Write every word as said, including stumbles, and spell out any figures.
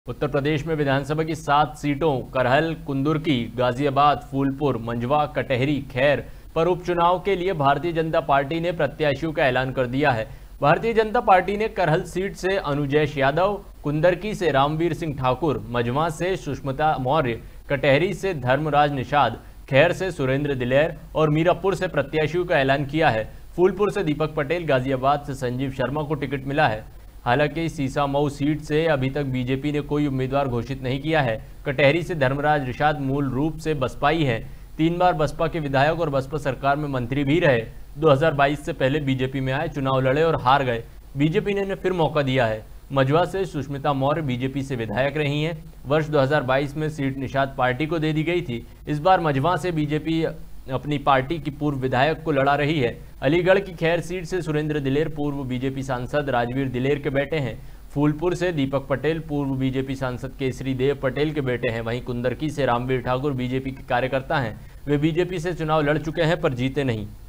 उत्तर प्रदेश में विधानसभा की सात सीटों करहल, कुंदुरकी, गाजियाबाद, फूलपुर, मंझवा, कटहरी, खैर पर उपचुनाव के लिए भारतीय जनता पार्टी ने प्रत्याशियों का ऐलान कर दिया है। भारतीय जनता पार्टी ने करहल सीट से अनुजैश यादव, कुंदरकी से रामवीर सिंह ठाकुर, मंझवा से सुष्मिता मौर्य, कटहरी से धर्मराज निषाद, खैर से सुरेंद्र दिलेर और मीरापुर से प्रत्याशियों का ऐलान किया है। फूलपुर से दीपक पटेल, गाजियाबाद से संजीव शर्मा को टिकट मिला है। हालांकि सीसामऊ सीट से अभी तक बीजेपी ने कोई उम्मीदवार घोषित नहीं किया है। कटहरी से धर्मराज निषाद मूल रूप से बसपाई हैं। तीन बार बसपा के विधायक और बसपा सरकार में मंत्री भी रहे। दो हज़ार बाईस से पहले बीजेपी में आए, चुनाव लड़े और हार गए। बीजेपी ने फिर मौका दिया है। मंझवा से सुष्मिता मौर्य बीजेपी से विधायक रही हैं। वर्ष दो हज़ार बाईस में सीट निषाद पार्टी को दे दी गई थी। इस बार मंझवा से बीजेपी अपनी पार्टी की पूर्व विधायक को लड़ा रही है। अलीगढ़ की खैर सीट से सुरेंद्र दिलेर पूर्व बीजेपी सांसद राजवीर दिलेर के बेटे हैं। फूलपुर से दीपक पटेल पूर्व बीजेपी सांसद केसरी देव पटेल के बेटे हैं। वहीं कुंदरकी से रामवीर ठाकुर बीजेपी के कार्यकर्ता हैं। वे बीजेपी से चुनाव लड़ चुके हैं पर जीते नहीं।